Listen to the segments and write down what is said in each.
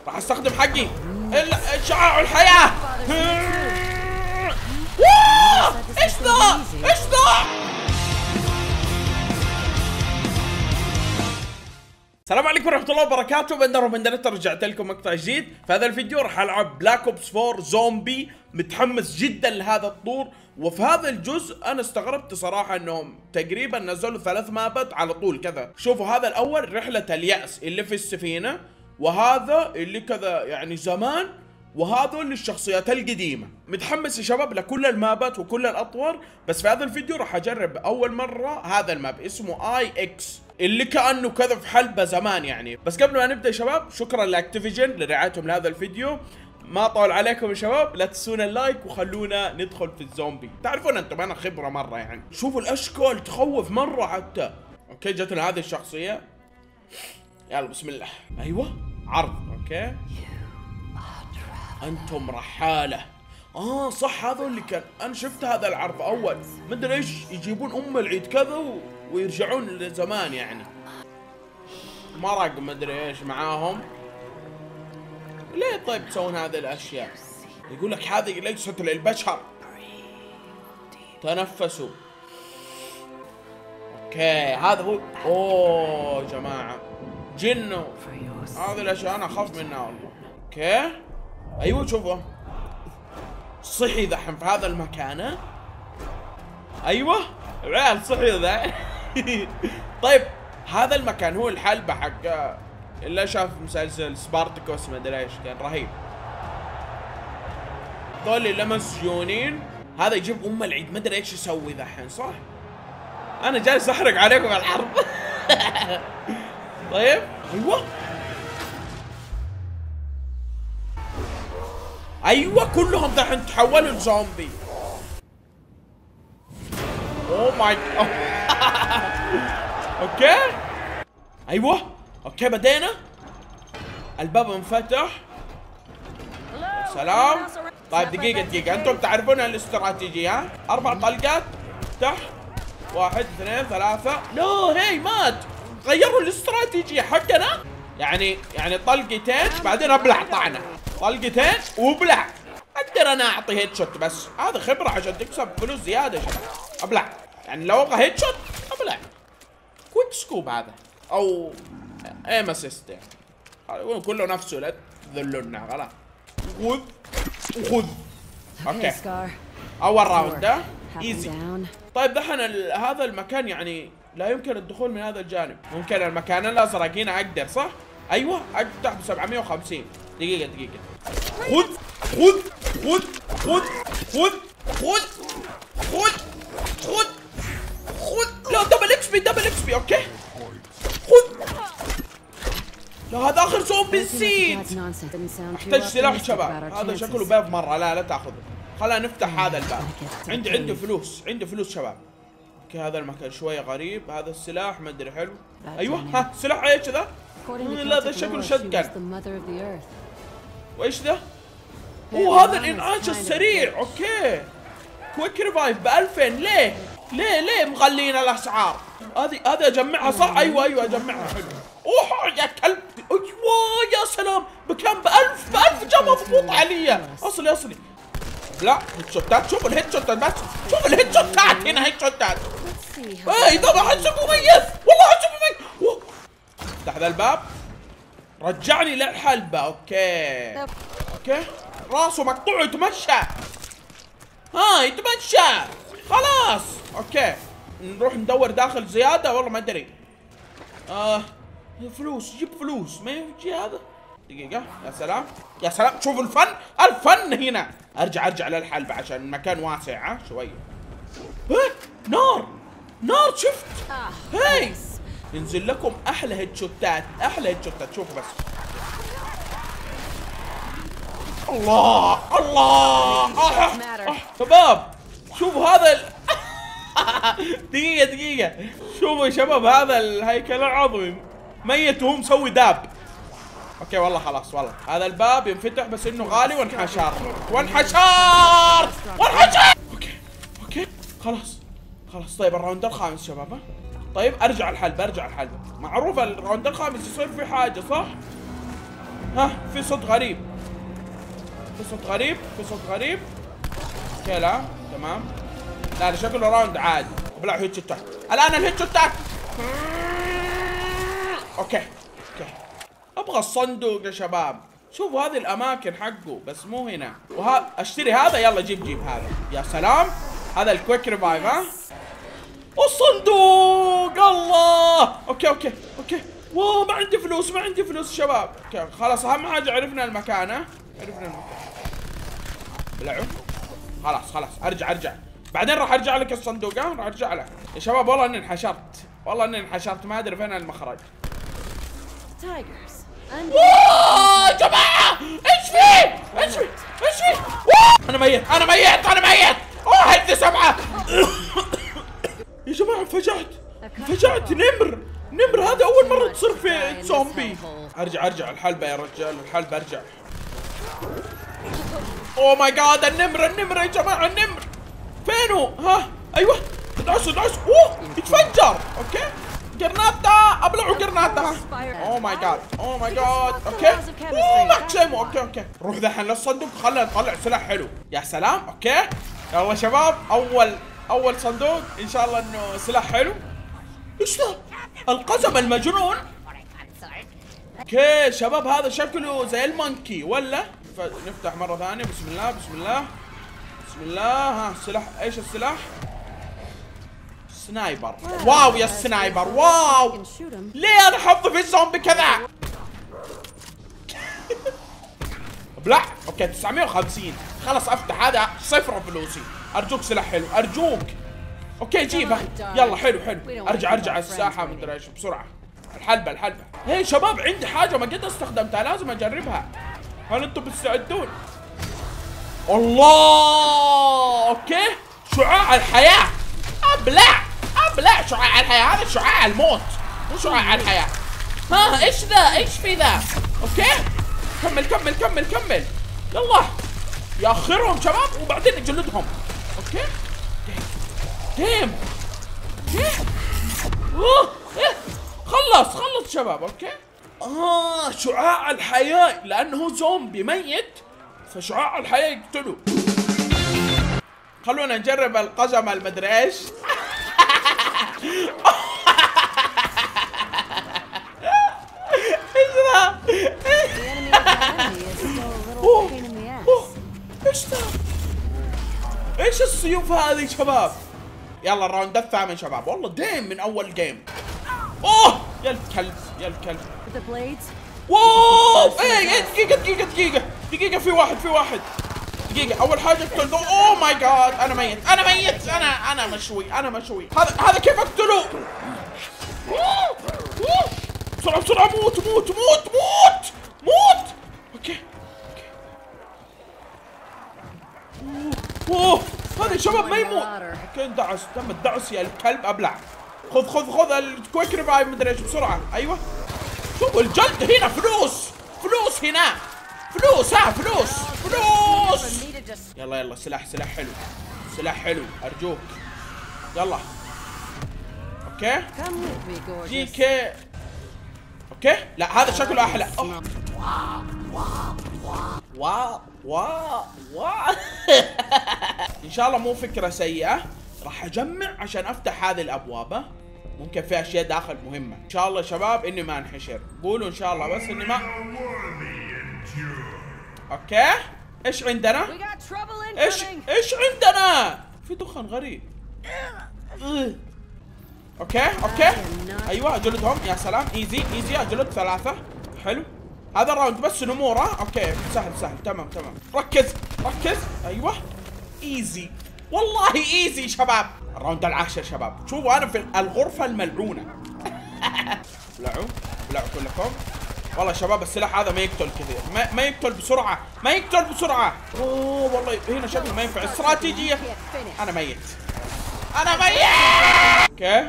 راح استخدم حقي شعاع الحياة. ايش ذا؟ ايش ذا؟ السلام عليكم ورحمة الله وبركاته. بندر وبندرت رجعت لكم مقطع جديد. في هذا الفيديو راح العب بلاك اوبس 4 زومبي. متحمس جدا لهذا الطور. وفي هذا الجزء انا استغربت صراحة انهم تقريبا نزلوا 3 مابات على طول كذا. شوفوا هذا الاول رحلة اليأس اللي في السفينة، وهذا اللي كذا يعني زمان، وهذول الشخصيات القديمة. متحمس يا شباب لكل المابات وكل الاطوار. بس في هذا الفيديو راح اجرب اول مرة هذا الماب اسمه اي اكس اللي كأنه كذا في حلبة زمان يعني. بس قبل ما نبدأ يا شباب، شكرا لاكتيفيجن لرعايتهم لهذا الفيديو. ما طول عليكم يا شباب، لا تنسونا اللايك وخلونا ندخل في الزومبي. تعرفون انتم انا خبرة مرة يعني. شوفوا الاشكال تخوف مرة حتى. اوكي جتنا هذه الشخصية. يلا بسم الله. ايوه عرض. اوكي انتم رحالة. صح هذول اللي كان انا شفت هذا العرض اول. مدري ايش يجيبون العيد كذا ويرجعون لزمان يعني. مرق مدري ايش معاهم. ليه طيب تسوون هذه الاشياء؟ يقول لك هذه ليست للبشر. تنفسوا. اوكي هذا هو. اوه يا جماعة جنوا. هذه الاشياء انا اخاف منها والله. اوكي ايوه شوفوا صحي ذحين في هذا المكان. ايوه العيال صحي ذا. طيب هذا المكان هو الحلبة حق اللي شاف مسلسل سبارتكوس ما ادري ايش كان رهيب. هذول اللي مسجونين. هذا يجيب العيد ما ادري ايش يسوي ذحين صح؟ انا جالس احرق عليكم الحرب. طيب ايوه ايوه كلهم ذحين تحولوا لزومبي. اوه ماي. اوكي ايوه اوكي بدينا. الباب انفتح. سلام. طيب دقيقة انتم تعرفون الاستراتيجية ها؟ 4 طلقات افتح. 1 2 3. لا هي مات. غيروا الاستراتيجية حقنا. يعني طلقتين بعدين ابلع طعنة. طلقتين وبلع. اقدر انا اعطي هيد شوت بس هذا خبرة عشان تكسب فلوس زيادة يا شباب. ابلع يعني لو ابغى هيد شوت ابلع. كويك سكوب هذا او ايم اسيست يعني. كله نفسه لا تذلونا خلاص. خذ. اوكي اول راوند ده ايزي. طيب دحين هذا المكان يعني لا يمكن الدخول من هذا الجانب. ممكن المكان الازرق هنا اقدر صح؟ ايوه افتح ب 750. دقيقة خذ خذ خذ خذ خذ خذ خذ خذ خذ. لا دبل اكس بي اوكي خذ. لا هذا اخر زومبي نسيت. احتاج سلاح شباب. هذا شكله باب مرة. لا تاخذه. خلينا نفتح هذا الباب. عندي فلوس شباب. اوكي هذا المكان شوية غريب. هذا السلاح ما ادري حلو. ايوه ها سلاح ايش ذا؟ لا ذا شكله شتقن. وايش ذا؟ هذا الانعاش السريع. اوكي كويك ريفايف ب 2000. ليه مغلين الاسعار؟ هذه اجمعها صح؟ ايوه اجمعها حلو. اوه يا كلب. ايوه يا سلام بكم؟ ب 1000 جا مضبوط علي. اصلي لا هيد شوتات. شوفوا الهيد شوتات بس. شوفوا الهيد شوتات هنا. هيد شوتات. اي طبعا حسب مميز والله حسب مميز. افتح ذا الباب. رجعني للحلبة. اوكي راسه مقطوع يتمشى. يتمشى خلاص. اوكي نروح ندور داخل زيادة والله ما ادري. فلوس جيب فلوس ما يجي هذا. دقيقة يا سلام شوفوا الفن هنا. ارجع للحلبة عشان المكان واسع شوية. نار شفت. هاي ينزل لكم احلى هيد شوتات. شوفوا بس. الله شباب شوفوا هذا دقيقة شوفوا يا شباب هذا الهيكل العظيم ميت وهو مسوي داب. اوكي والله خلاص والله هذا الباب ينفتح بس انه غالي وانحشار. اوكي خلاص. طيب الراوند الخامس شباب. طيب ارجع الحلبة. معروف الراوند الخامس يصير في حاجة صح؟ ها في صوت غريب، في صوت غريب، في صوت غريب. اوكي لا تمام. لا شكله راوند عادي. ابلع هيت شوتات الان، الهيت شوتات. اوكي اوكي. ابغى الصندوق يا شباب. شوفوا هذه الاماكن حقه بس مو هنا. اشتري هذا. يلا جيب هذا. يا سلام. هذا الكويك ريفايف. ها والصندوق. الله. اوكي اوكي اوكي. واو ما عندي فلوس، ما عندي فلوس شباب. اوكي خلاص اهم حاجه عرفنا المكان. ها عرفنا المكان. بلعوا. خلاص ارجع بعدين راح ارجع لك الصندوق. ها راح ارجع له يا شباب. والله اني انحشرت، والله اني انحشرت، ما ادري فين المخرج. واو يا جماعه ايش في؟ ايش في؟ انا ميت. اوه هدي 7. يا جماعه انفجعت. نمر هذا اول مره تصير في زومبي. ارجع الحلبة يا رجال، الحلبة ارجع. اوه ماي جاد النمر يا جماعه. النمر فينه؟ ها ايوه ادعس. اوه يتفجر. اوكي جرناتا. ابلعوا جرناتا. اوه ماي جاد اوكي. اوه ماكسيمو. اوكي روح ذحين للصندوق. خلينا نطلع سلاح حلو. يا سلام. اوكي يلا شباب. اول صندوق ان شاء الله انه سلاح حلو. ايش ذا؟ القزم المجنون. اوكي شباب هذا شكله زي المونكي ولا؟ نفتح مرة ثانية. بسم الله. ها السلاح ايش السلاح؟ سنايبر. واو يا السنايبر. واو ليه انا حظي في الزومبي كذا؟ ابلع. اوكي 950. خلاص افتح هذا 0 فلوسي. ارجوك سلاح حلو ارجوك. اوكي جيبها. يلا حلو. ارجع الساحة مدري ايش بسرعة. الحلبة. هي شباب عندي حاجة ما قد استخدمتها لازم اجربها. هل انتم مستعدون؟ الله. اوكي شعاع الحياة. ابلع شعاع الحياة. هذا شعاع الموت مو شعاع الحياة. ها ايش ذا؟ ايش في ذا؟ اوكي كمل. يلا ياخرهم شباب وبعدين نجلدهم. اوكي ديم. خلص شباب. اوكي شعاع الحياة لانه هو زومبي ميت فشعاع الحياة يقتله. خلونا نجرب القزم المدري ايش. ايش ذا؟ ايش ذا؟ ايش السيوف هذه شباب؟ يلا الراوند الثامن شباب. والله ديم من اول جيم. اوه يا الكلب. واو ايه دقيقة في واحد دقيقة. أول حاجة اقتل. أوه ماي جاد أنا ميت. أنا مشوي. هذا كيف أقتله؟ بسرعة موت. أوكي. أوه هذا شباب ما يموت. أوكي تم الدعس يا الكلب. أبلع. خذ الكويك ريفايف مدري إيش بسرعة. أيوه شوفوا الجلد هنا. فلوس هنا. فلوس. يلا سلاح حلو ارجوك. يلا اوكي جي كي. اوكي لا هذا شكله احلى. واو ان شاء الله مو فكرة سيئة. راح اجمع عشان افتح هذه الابواب. ممكن في اشياء داخل مهمة. ان شاء الله شباب اني ما انحشر. قولوا ان شاء الله بس اني ما. اوكي ايش عندنا؟ ايش عندنا؟ في دخان غريب. اوكي ايوه اجلدهم. يا سلام ايزي اجلد 3. حلو هذا الراوند بس نموره. اوكي سهل تمام. ركز ايوه ايزي. والله ايزي شباب. الراوند العاشر شباب. شوفوا انا في الغرفة الملعونة. بلعوا كلكم. والله شباب السلاح هذا ما يقتل كثير. ما يقتل بسرعة. اوه والله هنا شكله ما ينفع استراتيجية. انا ميت. اوكي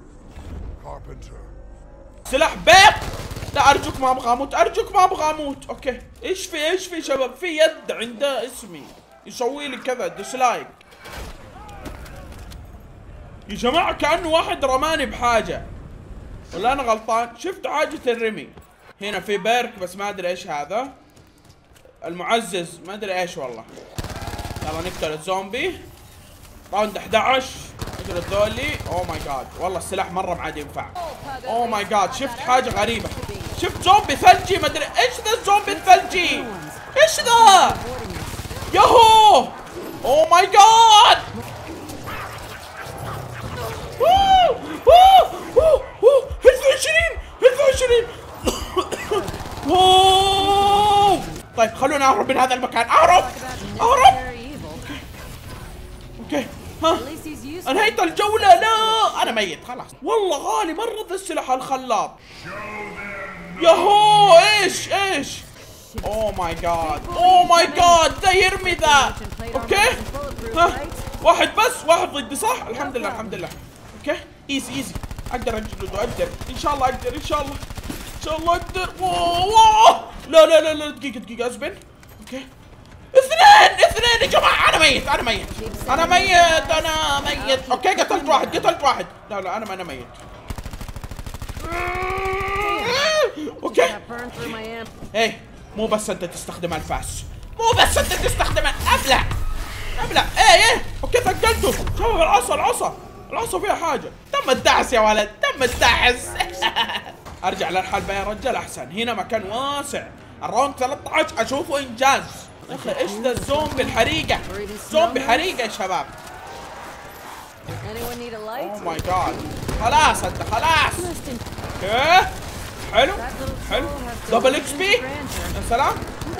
سلاح بيض. لا ارجوك ما ابغى اموت. اوكي ايش في شباب؟ في يد عنده اسمي يسوي لي كذا ديسلايك. يا جماعة كأنه واحد رماني بحاجة ولا انا غلطان؟ شفت حاجة الرمي. هنا في بيرك بس ما ادري ايش هذا. المعزز ما ادري ايش والله. يلا نقتل الزومبي. راوند 11. اجل ذولي. اوه ماي جاد والله السلاح مره ما عاد ينفع. اوه ماي جاد شفت حاجه غريبه. شفت زومبي ثلجي ما ادري ايش ذا الزومبي الثلجي. ايش ذا؟ ياهو. اوه ماي جاد. هيلث 20 واو. طيب خلونا اهرب من هذا المكان. اهرب. اوكي ها انهيت الجولة. لا انا ميت خلاص. والله غالي مرة ذا السلاح الخلاط. ياهو ايش اوه ماي جاد ذا يرمي ذا. اوكي ها واحد بس. واحد ضدي صح. الحمد لله اوكي ايزي اقدر اجلده. اقدر ان شاء الله اقدر. ان شاء الله اقدر. واو لا دقيقة اسبن. اوكي اثنين يا جماعة. انا ميت. اوكي قتلت واحد. لا انا ميت. اوكي ايه مو بس انت تستخدم الفاس. ابلع. ايه اوكي ثقلته. شوف العصا فيها حاجة. تم الدعس يا ولد. ارجع للحلبة يا رجال احسن. هنا مكان واسع. الراوند 13 اشوفه انجاز. يا اخي ايش ذا الزومبي الحريقة. يا شباب. اوه ماي جاد. خلاص. اوكي حلو دبل اكس بي. يا سلام.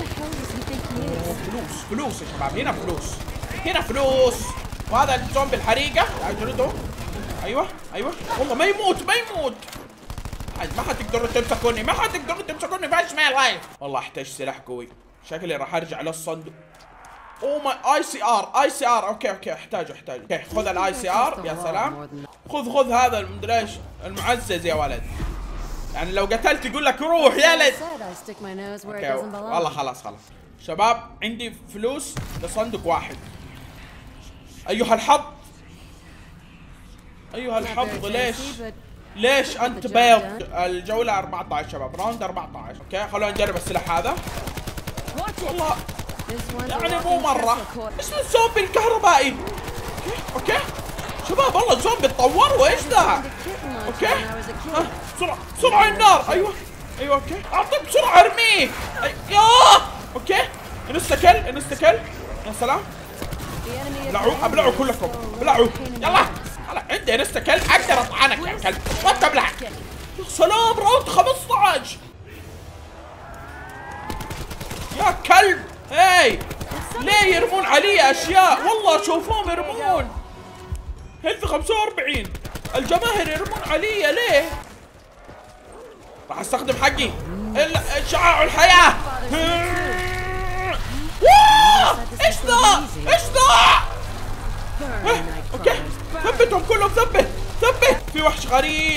فلوس يا شباب. هنا فلوس. وهذا الزومبي الحريقة اجلده. ايوه والله ما يموت. ما حتقدروا تمسكوني. فايش ماي لايف. والله احتاج سلاح قوي. شكلي راح ارجع للصندوق. اوه ماي اي سي ار. اوكي احتاجه. اوكي خذ الاي سي ار. يا سلام. خذ هذا المدري ايش المعزز يا ولد. يعني لو قتلت يقول لك روح يا ولد. اوكي والله خلاص. شباب عندي فلوس لصندوق واحد. ايها الحظ ليش انت بيض. الجولة 14 شباب. راوند 14. اوكي خلونا نجرب السلاح هذا. والله يعني مو مرة. ايش الزومبي الكهربائي. اوكي شباب والله الزومبي تطور. وايش ذا. اوكي ها بسرعة النار. ايوه اوكي اعطيه بسرعة ارميه. اوكي انستكل. يا سلام. ابلعوا كلكم. يلا عندي انستكل. اقدر اطعنك يا كلب. ما تبلع. يا سلام راوند 15 يا كلب. هاي ليه يرمون علي اشياء. والله شوفوهم يرمون. هيلث 45. الجماهير يرمون علي ليه. راح استخدم حقي شعاع الحياة. ايش ذا. اوكي ثبتهم كلهم. ثبت. في وحش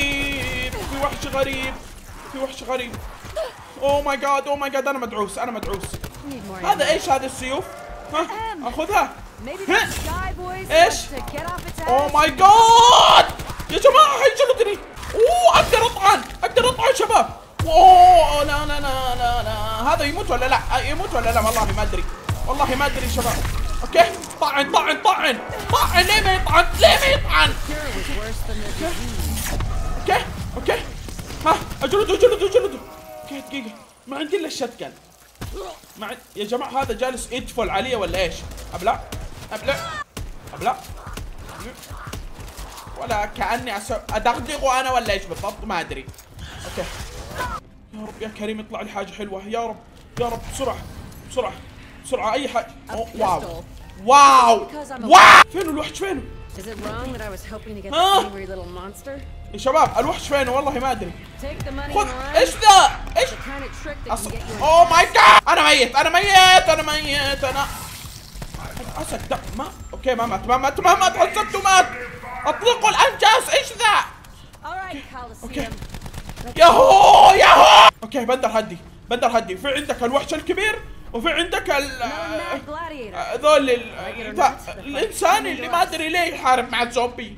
غريب. اوه ماي جاد انا مدعوس. هذا ايش هذه السيوف. ها اخذها. ايش. اوه ماي جاد يا جماعة حيجلدني. اوه اقدر اطعن شباب. اوه لا هذا يموت ولا لا. والله ما ادري شباب. اوكي طعن. ليه ما يطعن. اوكي ها اجلده. اوكي دقيقة ما عندي الا الشتكن. يا جماعة هذا جالس يدفل علي ولا ايش. ابلع ولا كأني ادغدغه انا ولا ايش بالضبط ما ادري. اوكي يا رب يا كريم يطلع لي حاجة حلوة. يا رب بسرعة اي حاجة. واو فين الوحش. يا شباب الوحش فين والله ما ادري. خذ. ايش ذا. اوه ماي جاد. انا ميت. انا اسد. ما اوكي ما مات. حسبته مات. اطلقوا الانجاس. ايش ذا. اوكي ياهو. اوكي بندر هدي. في عندك الوحش الكبير وفي عندك ذول الانسان اللي ما ادري ليه يحارب مع الزومبي.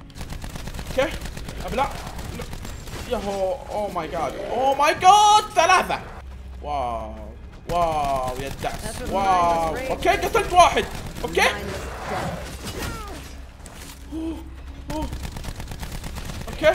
اوكي ابلع. ياهو. اوه ماي جاد 3. واو واو يا الدعس. واو اوكي قتلت واحد. اوكي اوكي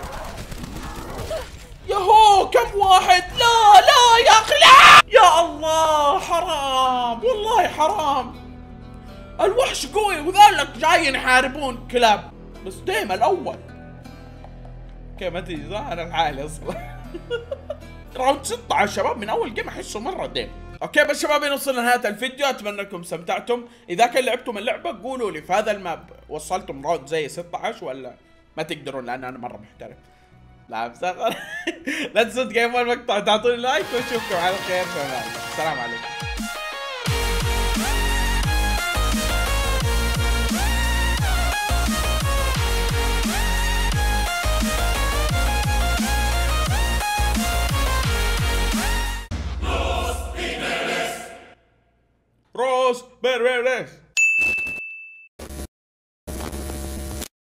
ياهو كم واحد. لا لا يا اخي لا. يا الله حرام والله حرام. الوحش قوي وذلك جايين يحاربون كلاب. بس ديم الاول. اوكي ما تجي صح انا لحالي اصلا. راوند 16 شباب من اول جيم احسه مره ديم. اوكي بس شباب وصلنا لنهايه الفيديو، اتمنى انكم استمتعتم. اذا كان لعبتم اللعبه قولوا لي في هذا الماب وصلتم راوند زي 16 ولا ما تقدرون، لان انا مره محترف. لا مسخر. لا تنسوا تقيموا المقطع وتعطوني لايك، ونشوفكم على خير في امان الله. السلام عليكم. Ross Beres.